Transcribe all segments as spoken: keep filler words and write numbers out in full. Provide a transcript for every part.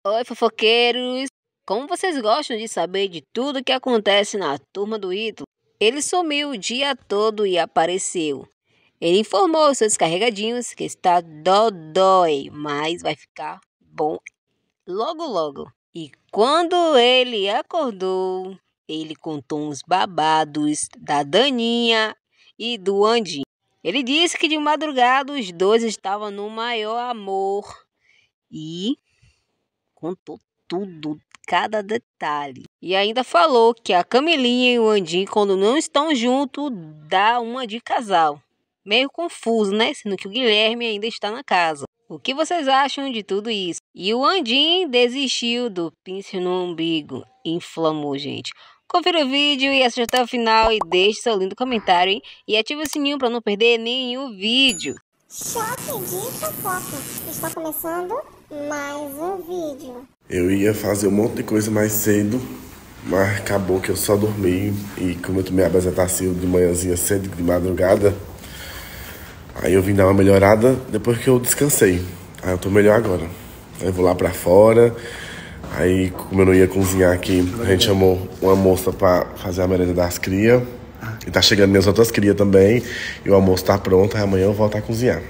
Oi, fofoqueiros! Como vocês gostam de saber de tudo que acontece na turma do Ítalo, ele sumiu o dia todo e apareceu. Ele informou aos seus carregadinhos que está dodói, mas vai ficar bom logo logo. E quando ele acordou, ele contou uns babados da Daninha e do Andinho. Ele disse que de madrugada os dois estavam no maior amor e contou tudo, cada detalhe. E ainda falou que a Camilinha e o Andinho, quando não estão juntos, dá uma de casal. Meio confuso, né? Sendo que o Guilherme ainda está na casa. O que vocês acham de tudo isso? E o Andinho desistiu do pince no umbigo. Inflamou, gente. Confira o vídeo e assista até o final e deixe seu lindo comentário, hein? E ative o sininho para não perder nenhum vídeo. Choque de fofoca. Está começando mais um vídeo. Eu ia fazer um monte de coisa mais cedo, mas acabou que eu só dormi. E como eu tomei a bezetacil de manhãzinha cedo, de madrugada, aí eu vim dar uma melhorada depois que eu descansei. Aí eu tô melhor agora. Aí eu vou lá pra fora. Aí, como eu não ia cozinhar aqui, a gente chamou uma moça pra fazer a merenda das crias. E tá chegando minhas outras crias também. E o almoço tá pronto, aí amanhã eu volto a cozinhar.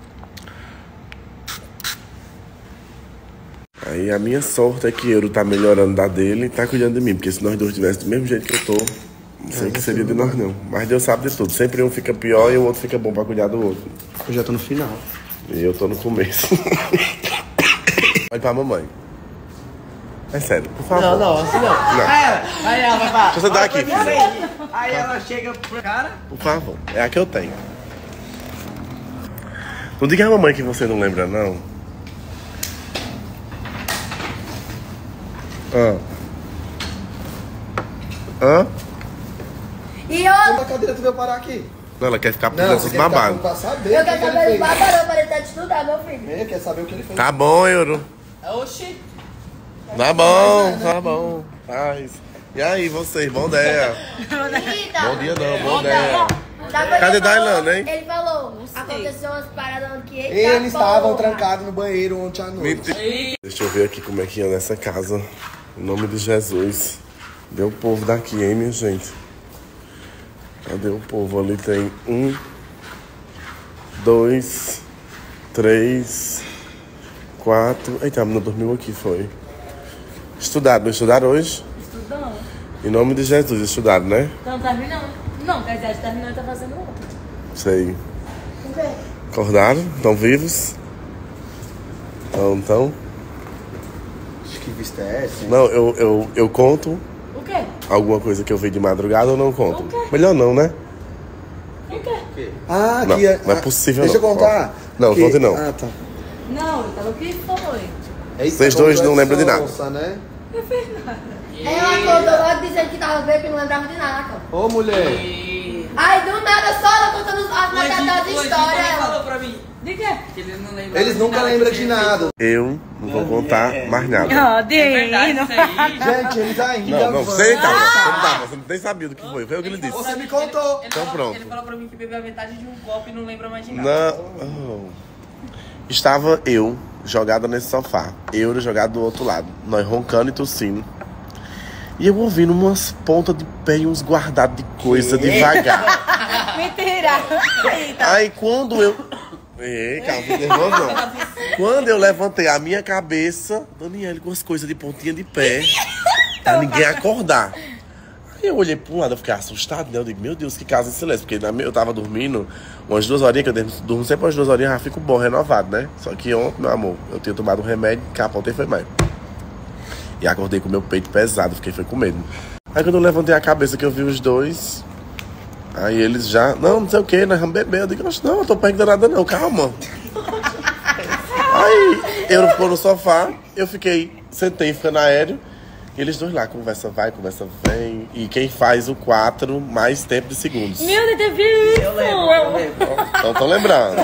Aí a minha sorte é que Euro tá melhorando da dele e tá cuidando de mim. Porque se nós dois estivéssemos do mesmo jeito que eu tô, não sei o que seria de nós não. Mas Deus sabe de tudo. Sempre um fica pior e o outro fica bom pra cuidar do outro. Eu já tô no final. E eu tô no começo. Olha pra mamãe. É sério, por favor. Não, não, assim não. Não. Aí ela, aí ela vai falar. Deixa eu sentar aqui. Aí, aí ela chega pro cara. Por favor, é a que eu tenho. Não diga a mamãe que você não lembra, não. Hã? Hã? E eu... Quanta cadeira tu veio parar aqui? Não, ela quer ficar Não, pensando você esse quer ficar babado. pra saber Eu o que quero que ele saber fez. do babado para ele de estudar, meu filho. Ele quer saber o que ele fez. Tá bom, Euro. Oxi. Tá bom, tá bom. Paz. E aí, vocês? Bom dia. Eita. Bom dia não, bom dia. Sabe o que Cadê ele falou? Dailana, hein? Ele falou, aconteceu umas paradas que ele Eles estavam trancados no banheiro ontem à noite. Mentira. Deixa eu ver aqui como é que anda essa casa. Em nome de Jesus. Cadê o povo daqui, hein, minha gente? Cadê o povo? Ali tem um, dois, três, quatro. Eita, a menina dormiu aqui, foi. Estudaram, não estudaram hoje? Estudando. Em nome de Jesus, estudaram, né? Então terminando. Não, quer dizer, terminando e tá fazendo outro. Sei. Acordaram? Estão vivos? Então, então. Acho que vista é essa, hein? Não, eu, eu, eu conto O quê? alguma coisa que eu vi de madrugada ou não conto? O quê? Melhor não, né? O quê? Ah, Não, que é... não é possível Deixa não. eu contar. Não, Que- conte não. Ah, tá. Não, então o que foi? Eita, Vocês dois não lembram de nada. sonsa, né? Ela acordou logo dizendo que tava vendo que não lembrava de nada, cara. Ô, mulher. Aí do nada só ela contando as metades das histórias. falou pra mim De quê? que eles não lembram Eles nunca lembram de nada. Eu não vou contar mais nada. Ah, de É verdade isso aí. Gente, eles ainda Não, não, vão- sei, calma. Não dá, você nem sabia do que foi. Foi o que ele disse. Você me contou. Ele Então falou, pronto. Ele falou pra mim que bebeu a metade de um copo e não lembra mais de nada. Não. Oh. Estava eu jogada nesse sofá. Eu jogado do outro lado. Nós roncando e tossindo. E eu ouvindo umas pontas de pé e uns guardados de coisa devagar. Mentira. Eita. Aí quando eu... Ei, calma, fica nervoso não. Quando eu levantei a minha cabeça, Daniela com as coisas de pontinha de pé, pra ninguém acordar. Aí eu olhei pra um lado, eu fiquei assustado, né? Eu digo, meu Deus, que casa em silêncio. Porque na minha, eu tava dormindo umas duas horinhas, que eu durmo- durmo sempre umas duas horinhas, já fico bom, renovado, né? Só que ontem, meu amor, eu tinha tomado um remédio, capotei foi mais. E acordei com meu peito pesado, fiquei foi com medo. Aí quando eu levantei a cabeça que eu vi os dois, aí eles já, não, não sei o que, nós vamos beber. Eu digo, não, eu tô perdendo nada não, calma. Aí eu ficou no sofá, eu fiquei, sentei ficando aéreo. E eles dois lá, conversa vai, conversa vem. E quem faz o quatro, mais tempo de segundos. Meu Deus, teve isso. Eu lembro, eu lembro. Então tô lembrando.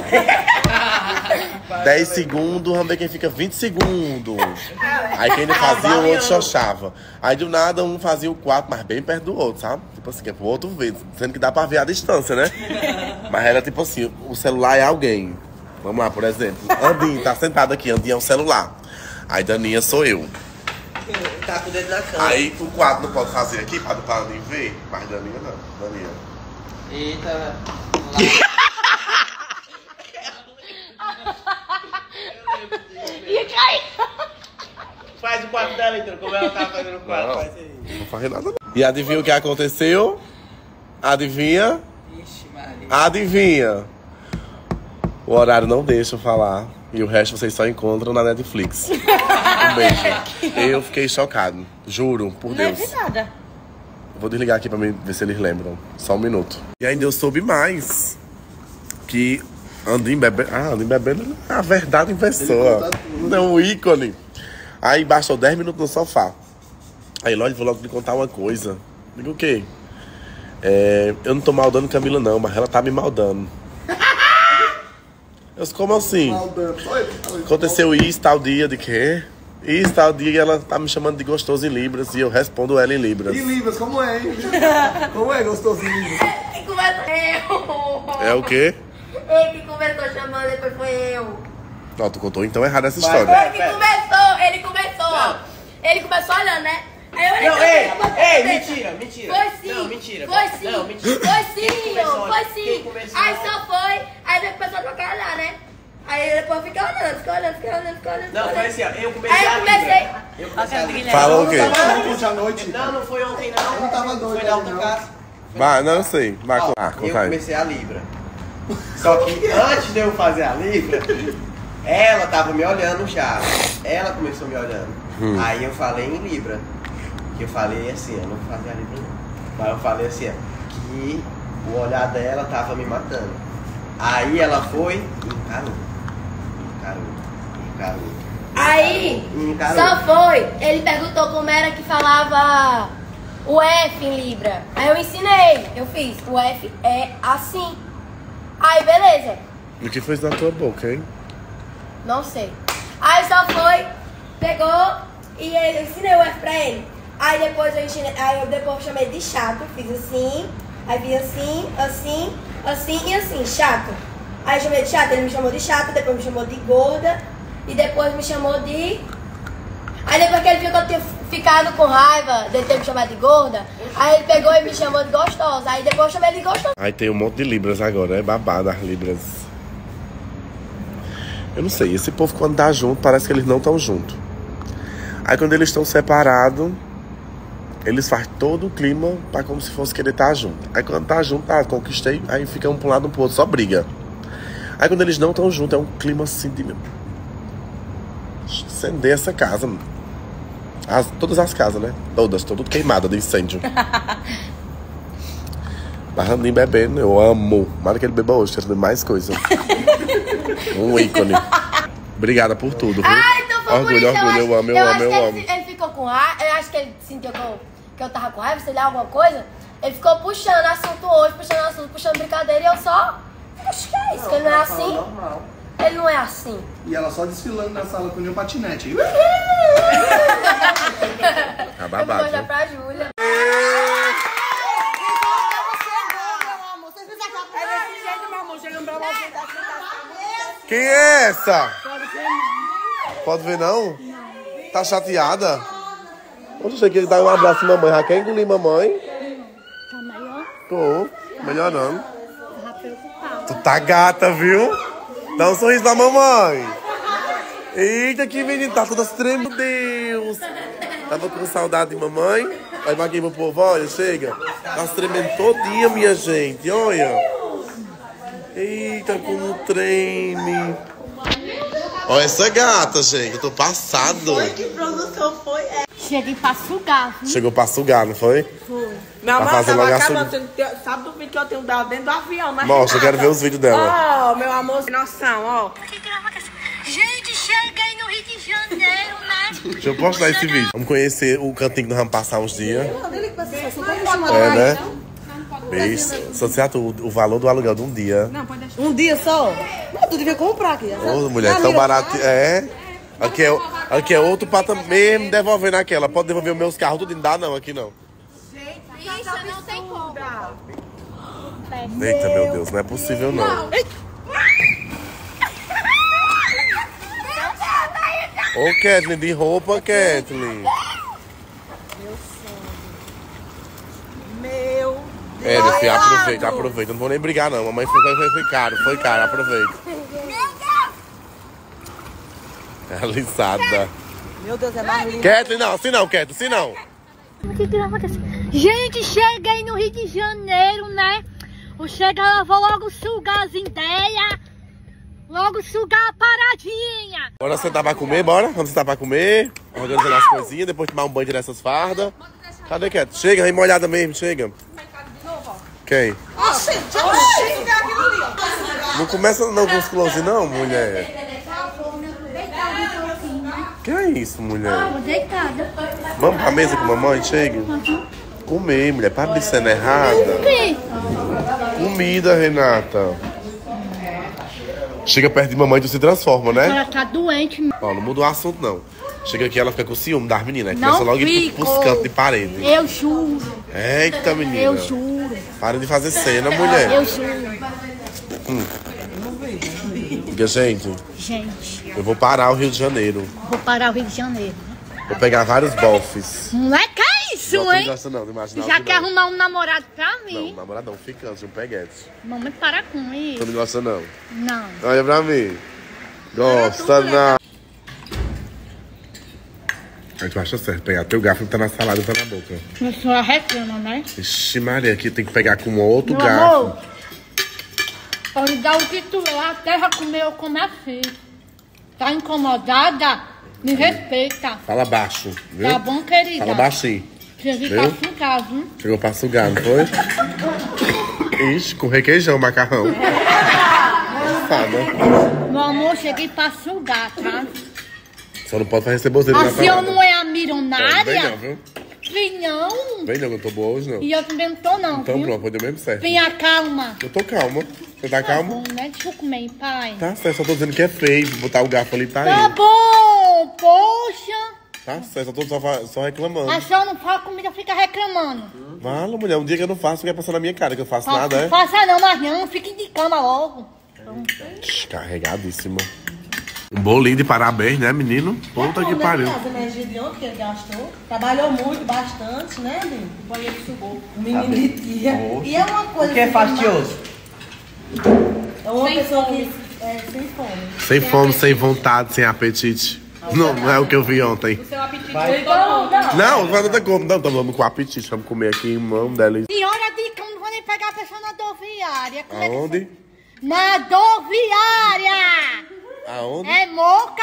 dez segundos, vamos ver quem fica vinte segundos. Aí quem não fazia, o outro xoxava. Aí do nada, um fazia o quatro, mas bem perto do outro, sabe? Tipo assim, que é pro outro ver. Sendo que dá pra ver a distância, né? Mas era tipo assim, o celular é alguém. Vamos lá, por exemplo. Andinho, tá sentado aqui, Andinho é o celular. Aí Daninha sou eu. Tá com o dedo na cama. Aí o quadro não pode fazer aqui pra não nem ver, mas Daninha não. Daninha. Eita. Ia cair. Faz o quarto dela, então, como ela tava fazendo o quarto. Não, Faz aí. não faz nada não. E adivinha o que aconteceu? Adivinha? Ixi, Maria. Adivinha? O horário não deixa eu falar. E o resto vocês só encontram na Netflix. Um beijo. Eu fiquei chocado. Juro, por Deus. Não é de nada. Vou desligar aqui pra mim ver se eles lembram. Só um minuto. E ainda eu soube mais. Que Andim bebendo... Ah, Andim bebendo é a verdade em pessoa. Não, um ícone. Aí baixou dez minutos no sofá. Aí, Lorde, vou logo lhe contar uma coisa. Digo o quê? É, eu não tô maldando Camila, não, mas ela tá me maldando. Eu, como assim? Aconteceu isso, tal dia, de quê? Isso, tal dia, e ela tá me chamando de gostoso em Libras, e eu respondo ela em Libras. E Libras, como é, hein? Como é gostoso em Libras? Ele começou. É o quê? Ele que começou chamando, depois foi eu. Ó, tu contou então errado essa Vai, história. Ele que começou, ele começou. Ele começou olhando, né? Aí eu olhei Não, pra ei, ele, eu botei ei, a cabeça. mentira, mentira. Foi sim. Não, mentira. Foi sim. Não, mentira. Foi sim, Quem começou? foi Quem sim. começou? Aí só foi, aí depois começou a trocar olhar, né? Aí depois fica olhando, fica olhando, fica olhando, fica olhando. Não, fica foi olhando. assim, ó. Eu comecei Aí eu a comecei. Libra. Eu comecei a Libra. Falou o quê? Eu tava ontem à noite. Não, não foi ontem, não. Eu não tava doido Foi da aí, outra não. casa. Vai, não, eu sei. Vai, Ó, ah, eu conta aí. comecei a Libra. Só que antes de eu fazer a Libra, ela tava me olhando já. Ela começou me olhando. Hum. Aí eu falei em Libra. Que eu falei assim, eu não vou fazer a Libra não. Mas eu falei assim, ó, que o olhar dela tava me matando. Aí ela foi e encarou. Encarou. Encarou. Aí, Encarou. só foi. Ele perguntou como era que falava o F em Libra. Aí eu ensinei, eu fiz. O F é assim. Aí, beleza. O que foi isso na tua boca, hein? Não sei. Aí só foi, pegou e eu ensinei o F pra ele. Aí depois eu ensinei, aí eu depois chamei de chato, fiz assim, aí fiz assim, assim, assim e assim, chato. Aí eu chamei de chato, ele me chamou de chato, depois me chamou de gorda e depois me chamou de... Aí depois que ele viu que eu tinha ficado com raiva de ter me chamado de gorda, aí ele pegou e me chamou de gostosa. Aí depois eu chamei ele de gostosa. Aí tem um monte de Libras agora, é babado as Libras. Eu não sei, esse povo quando tá junto, parece que eles não estão juntos. Aí quando eles estão separados, eles fazem todo o clima pra como se fosse querer estar junto. Aí quando tá junto, ah, conquistei, aí fica um pra um lado, um pro outro, só briga. Aí quando eles não estão juntos, é um clima assim de... Acender essa casa, mano. As, todas as casas, né? Todas, tudo queimada de incêndio. Barrandinho bebendo, eu amo. Mara que ele beba hoje, quero beber mais coisa. Um ícone. Obrigada por tudo, viu? Ah, então foi por Orgulho, isso. orgulho, eu amo, eu eu amo, acho eu que amo. ele, ele ficou com raiva, eu acho que ele sentiu que eu, que eu tava com raiva, sei lá, alguma coisa. Ele ficou puxando assunto hoje, puxando assunto, puxando brincadeira e eu só... Acho que é isso, que ele não é assim. Normal. Ele não é assim. E ela só desfilando na sala com o meu patinete. Tá Eu vou babado, mostrar viu? pra Júlia. Quem é essa? Pode ver, não? Tá chateada? Onde você quer dar um abraço em mamãe? Já quer engolir mamãe? Tá maior? Tô, melhorando. Tava preocupado. Tu tá gata, viu? Dá um sorriso pra mamãe. Eita, que menino, tá toda tremendo, Deus. Tava com saudade de mamãe. Vai pra aqui pro povo, olha, chega. Tá tremendo todinha, minha gente, olha. Eita, como treme. Olha essa gata, gente, eu tô passado. Que produção foi essa? Cheguei pra sugar, viu? Chegou pra sugar, não foi? Foi. Minha Pra mãe fazer tava logo a acabando. sub- Você sabe do vídeo que eu tenho dela dentro do avião, mas... Mostra, eu quero ver os vídeos dela. Ó, meu amor, sem noção, ó. Gente, cheguei no Rio de Janeiro, né? Deixa eu postar esse vídeo. Vamos conhecer o cantinho que nós vamos passar uns dias. É, É, né? Beijo. Só sei o, o valor do aluguel de um dia. Um dia só? Não, tu devia comprar aqui. Ô, mulher, tão barato. É. Aqui é, aqui é outro patamar. Mesmo devolvendo aquela. Pode devolver os meus carros, tudo não dá, não. Aqui não. Isso não tem como. Eita, meu Deus, não é possível, não. Ô, Kathleen, de roupa, Kathleen. Meu É, meu filho, aproveita, aproveita. Não vou nem brigar, não. Mamãe foi, foi, foi caro, foi caro, aproveita. É alisada. Meu Deus, é mais lindo. Kathleen, não, assim não, Kathleen, assim não. Gente, cheguei no Rio de Janeiro, né? O Chega, eu vou logo sugar as ideias. Logo sugar a paradinha. Bora sentar pra comer, bora? Vamos sentar pra comer. Organizando as coisinhas, depois tomar um banho dessas fardas. Cadê, Kathleen? Chega, vem molhada mesmo, chega. Quem? Oxi, oxi, aquilo ali, ó. Não começa não com os close não, mulher. Que é isso, mulher? Deitada. Vamos pra mesa com a mamãe, chega. Comer, mulher, para de ser errada. O quê? Comida, Renata. Chega perto de mamãe e tu se transforma, né? Ela tá doente. Ó, não muda o assunto, não. Chega aqui, ela fica com ciúme das meninas. Não Começa logo a ir fico. pros cantos de parede. Eu juro. Eita, menina. Eu juro. Para de fazer cena, mulher. Eu juro. Hum. Porque, gente, Gente, eu vou parar o Rio de Janeiro. vou parar o Rio de Janeiro. Vou pegar vários bofes. Moleque, é isso, Não, tu não hein? gosta não, não imagina Já que quer não. arrumar um namorado pra Não, mim. namoradão, ficante, um peguete. Mamãe, para com Tu isso. não gosta não? Não. Olha pra mim. Gosta não. Aí tu acha certo, pegar teu garfo que tá na salada e tá na boca. A senhora reclama, né? Ixi, Maria, aqui tem que pegar com um outro Meu garfo. amor, pode dar o que tu é, até já comeu, eu como assim. Tá incomodada? Me respeita. Fala baixo, viu? Tá bom, querida? Fala baixinho. Cheguei Viu? pra em casa, hein? Chegou pra sugar, não foi? Ixi, com requeijão, macarrão. Safada. Meu amor, cheguei pra sugar, tá? Só não pode fazer ceboseira na Assim eu salada. não é a Não, vem milionária? não, viu? Vem não. Vem não, que eu tô boa hoje não. E eu também não tô não, Então viu? pronto, foi deu mesmo certo. Venha, calma. Eu tô calma. Você tá calma? Bom, né? Deixa eu comer, pai. Tá certo, só tô dizendo que é feio. Botar o garfo ali tá Tá aí. bom, poxa. Tá certo, só tô só, fa- só reclamando. A senhora não fala comida, fica reclamando. Fala, mulher, um dia que eu não faço, quer passar na minha cara que eu faço nada, é? Não faça não, mas não, fique de cama logo. Carregadíssimo. Um bolinho de parabéns, né, menino? Puta que pariu. As energias de ontem que ele gastou. Trabalhou muito, bastante, né, menino? O banheiro sugou. O menino de tia. E é uma coisa... O que é assim, fastidioso? É uma pessoa que é sem fome. Sem fome, sem vontade, sem apetite. Não, não é o que eu vi ontem. Seu apetite Vai. foi todo mundo. Não, não vai nada como. Não, então vamos com apetite. Vamos comer aqui, mão dela. Senhora de cão, não vou nem pegar a pessoa na rodoviária. Como é que- Aonde? Na rodoviária. Aonde? É moca,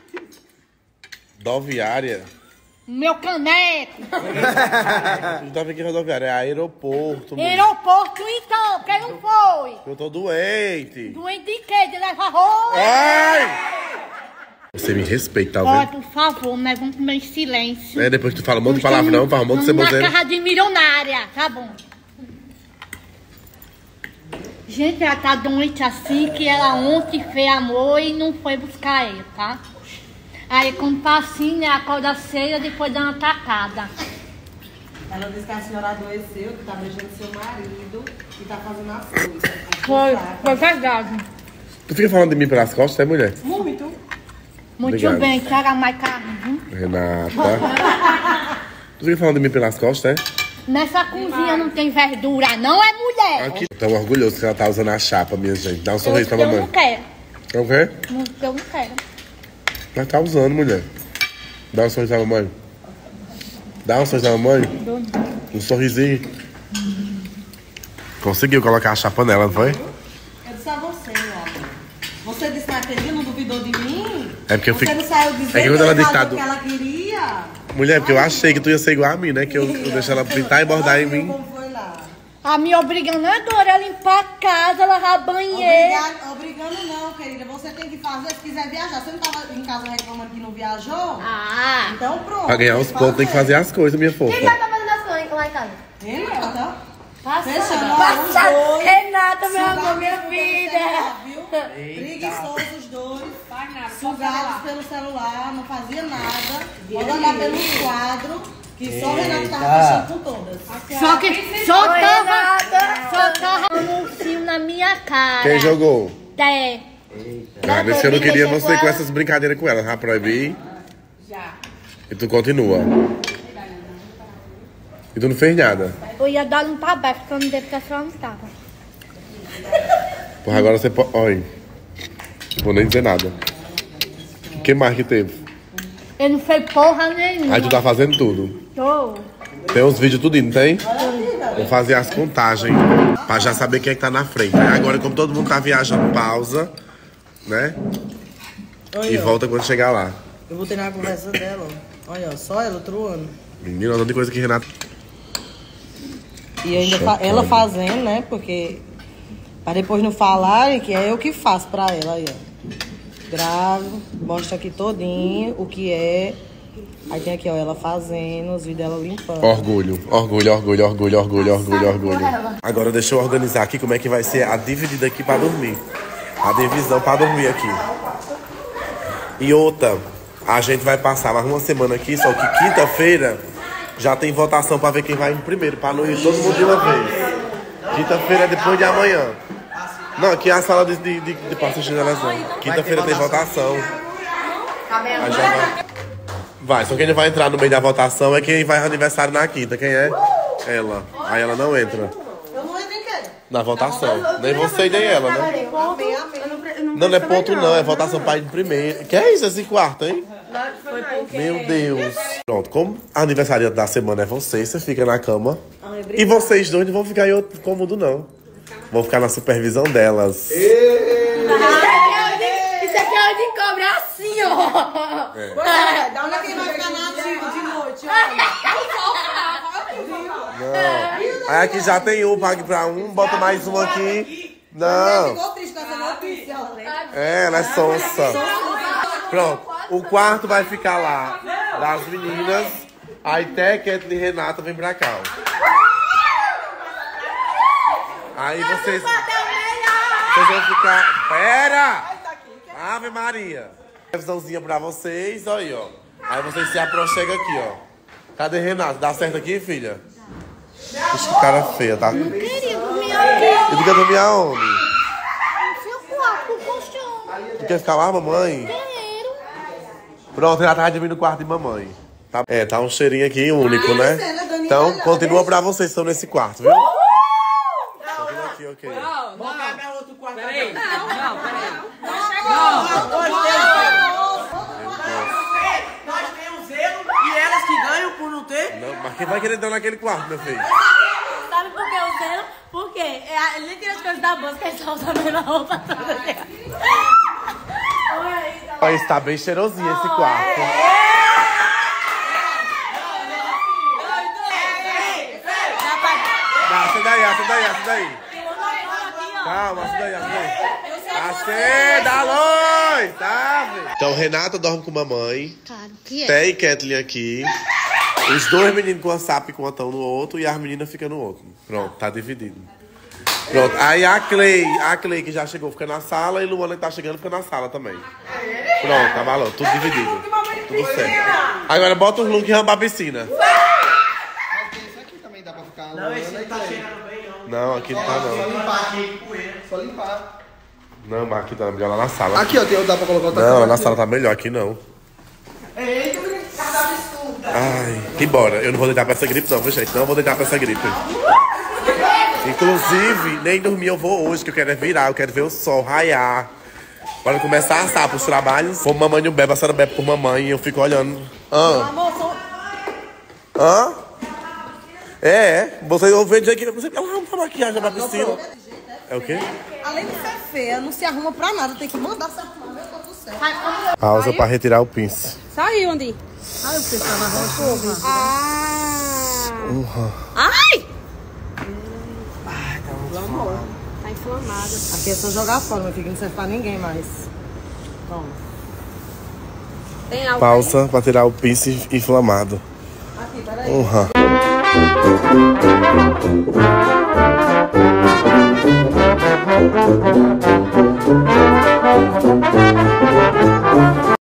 Rodoviária. meu caneco. Não tava aqui em rodoviária, é aeroporto. mulher. Aeroporto então, porque não foi. Eu tô doente. Doente de quê? De levar roupa? Ai! Você me respeita, tá Olha, vendo? por favor, nós vamos comer em silêncio. É, depois que tu fala um monte de palavrão, fala um monte de Vamos na ceboseira. casa de milionária, tá bom. Gente, ela tá doente assim que ela ontem fez amor e não foi buscar ele, tá? Aí quando tá assim, né, acorda cedo depois dá uma tacada. Ela disse que a senhora adoeceu, que tá beijando seu marido e tá fazendo as coisas. Foi, foi verdade. Tu fica falando de mim pelas costas, é, mulher? Muito. Muito Obrigado. bem, traga mais carne, viu? Renata. Tu fica falando de mim pelas costas, é? Nessa cozinha não tem verdura, não é mulher. Aqui. Tão orgulhoso que ela tá usando a chapa, minha gente. Dá um eu, sorriso pra eu mamãe. não quero, Não quer? não, eu não quero. Mas tá usando, mulher. Dá um sorriso pra mamãe. Dá um sorriso pra mamãe. Um sorrisinho. Conseguiu colocar a chapa nela, não foi? Eu disse a você, meu amor. Você disse naquele dia, não duvidou de mim? É porque eu Você fico- não saiu dizendo É que quando ela que disse tá fazia do- o que ela queria? Mulher, porque eu achei que tu ia ser igual a mim, né? Que eu, eu deixei ela pintar e bordar em mim. Como foi lá? A me obrigando agora a limpar a casa, lavar banheiro. Obrigado, obrigando não, querida. Você tem que fazer se quiser viajar. Você não tava em casa reclamando que não viajou? Ah, Então pronto. Pra ganhar os pontos tem que fazer as coisas, minha fofa. Quem já tá fazendo as coisas lá em casa? Ele, tá? passa. Fechando Passa. os dois. Renata, meu Sugados amor, minha pelo filha. celular, viu? Preguiçosos os dois. Faz nada, só Sugados celular. pelo celular, não fazia nada. Pode olhar pelos quadros, que só o Renato tava Eita. mexendo com todas. Só que só tava, só tava um fio na minha cara. Quem jogou? É. Ah, nesse eu não queria você com essas brincadeiras com ela. Já proibi. Já. E tu continua. E tu não fez nada. Eu ia dar um tabaco, porque eu não dei porque a senhora não estava. Porra, agora você pode... Olha, não vou nem dizer nada. O que mais que teve? Ele não fez porra nenhuma. Aí tu tá fazendo tudo. Tô. Tem uns vídeos tudo, não tem? Vou fazer as contagens pra já saber quem é que tá na frente. Aí agora, como todo mundo tá viajando, pausa, né? Olha, E volta quando chegar lá. Eu vou ter na conversa dela, ó. Olha, ó, só ela truando. Menina, olha de coisa que Renata... E ainda fa ela fazendo, né? Porque pra depois não falarem que é eu que faço pra ela aí, ó. Gravo, mostra aqui todinho o que é. Aí tem aqui, ó, ela fazendo, os vídeos dela limpando. Orgulho, orgulho, orgulho, orgulho, orgulho, orgulho, orgulho. Agora deixa eu organizar aqui como é que vai ser a dividida aqui pra dormir. A divisão pra dormir aqui. E outra, a gente vai passar mais uma semana aqui, só que quinta-feira já tem votação pra ver quem vai em primeiro, pra não ir todo mundo de uma vez. Quinta-feira é depois de amanhã. Não, aqui é a sala de, de, de, de passagem de eleição. Quinta-feira tem votação. Aí já vai. Vai, só quem não vai entrar no meio da votação é quem vai aniversário na quinta. Quem é? Ela. Aí ela não entra. Eu não entro em quê? Na votação. Nem você e nem ela, né? Não, não é ponto não, é votação pra ir em primeiro. Que é isso, esse quarto, hein? Meu Deus. Pronto, como a aniversariante da semana é você, você fica na cama. E vocês dois não vão ficar em outro cômodo, não. Vão ficar na supervisão delas. Isso aqui é onde cobra assim, ó. É. Dá uma quem vai ficar na ativa de noite, Não. Aí aqui já tem um, pague pra um, bota mais um aqui. Não. Ficou triste com essa notícia, É, ela é sonsa. Pronto, o quarto vai ficar lá das meninas. Aí Té, Kathleen e Renata vem pra cá, ó. Aí vocês... Vocês vão ficar... Pera! Ave Maria. Televisãozinha pra vocês, olha aí, ó. Aí vocês se aproximam aqui, ó. Cadê Renata? Dá certo aqui, filha? Puxa, que cara feia, tá? Não queria dormir aqui. E tu quer dormir aonde? No seu quarto, no colchão. Tu quer ficar lá, mamãe? Quero. Pronto, ela tá dormindo no quarto de mamãe. Tá, é, tá um cheirinho aqui único, né? Então, continua pra vocês que estão nesse quarto, viu? Continua aqui, ok. Não, não. Não, outro quarto. Peraí. Não, não, peraí. Nós temos zelo e elas que ganham por não ter. Não, mas quem vai querer entrar naquele quarto, meu filho? Sabe por que eu zelo? Porque é, ele tira as coisas da bolsa que eles estão usando a mesma roupa toda. Olha, está bem cheirosinho esse quarto. Acende daí, acende daí, acende daí. Calma, acende daí, acende daí. Acenda a luz, tá? Então, Renata dorme com mamãe. Claro que é. Té e Kathleen aqui. Os dois meninos com a sap com a tão no outro e as meninas ficam no outro. Pronto, tá dividido. Pronto, aí a Clay, a Clay que já chegou fica na sala e Luana que tá chegando fica na sala também. Pronto, tá valendo, tudo dividido. Tudo certo. Agora bota os looks e ramba a piscina. Esse aqui também dá pra ficar. Não, esse não tá cheirando bem, não. Não, aqui não tá Só não. limpar aqui, poeira. Só limpar. Não, mas aqui tá melhor lá na sala. Aqui, ó, tem, dá pra colocar outra Não, cama na aqui, sala ó. tá melhor, aqui não. Eita, menino, cada absurdo. Ai, embora. Eu não vou deitar pra essa gripe não, viu, gente? Não vou deitar pra essa gripe. Inclusive, nem dormir eu vou hoje, que eu quero é virar, eu quero ver o sol raiar. Quando começar a assar pros trabalhos, como mamãe não bebe, a senhora bebe por mamãe e eu fico olhando. Hã? Hã? É, é. Vocês vão ver dizer que você ela arruma maquiagem pra piscina. É o quê? Além de ser feia, não se arruma pra nada. Tem que mandar se arrumar, meu Deus do céu. Pausa pra retirar o pince. Saiu, onde? Ai, o pince tá na rocha. Ah! Uhum. Ai! Ai, tá muito inflamado. Tá inflamada. Aqui é só jogar fora, meu filho. Não serve pra ninguém mais. Bom. Tem algo Pausa pra tirar o pince inflamado. Aqui, peraí. Uhum.